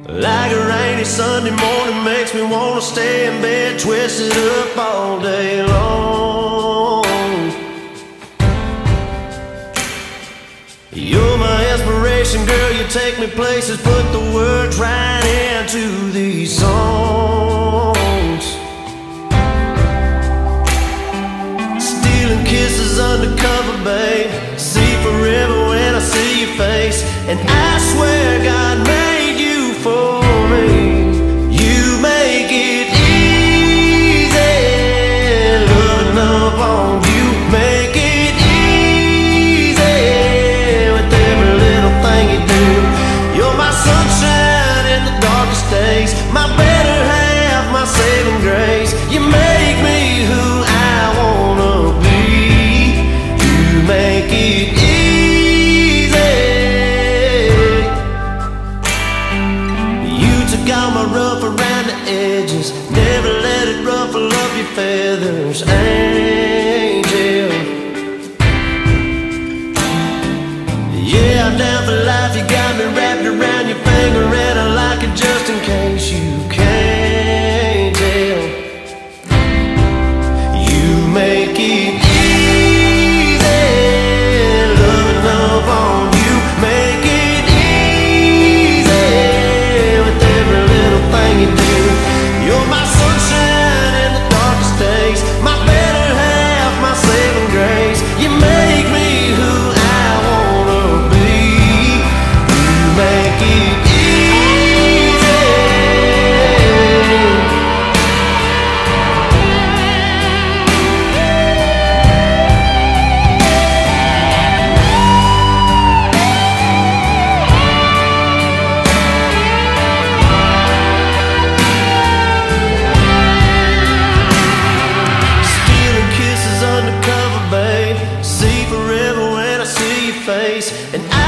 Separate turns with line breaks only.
Like a rainy Sunday morning makes me wanna stay in bed, twisted up all day long. You're my inspiration, girl, you take me places, put the words right into these songs. Stealing kisses undercover, babe, see forever when I see your face. And I swear God made you for me. You make it easy, loving up on you. Make it easy with every little thing you do. You're my sunshine in the darkest days, my better half, my saving grace. You make me who I wanna be. You make it easy. Got my rough around the edges, never let it ruffle up your feathers, angel. Yeah, I'm down for life, you got me wrapped around your finger, and I like it just in case you can't tell. You make it easy, loving up on you. Make it easy with every little thing you do. You're my sunshine in the darkest days, my better half, my saving grace. You make me who I wanna be. You make it easy. Stealing kisses undercover, babe, see forever when I see your face. And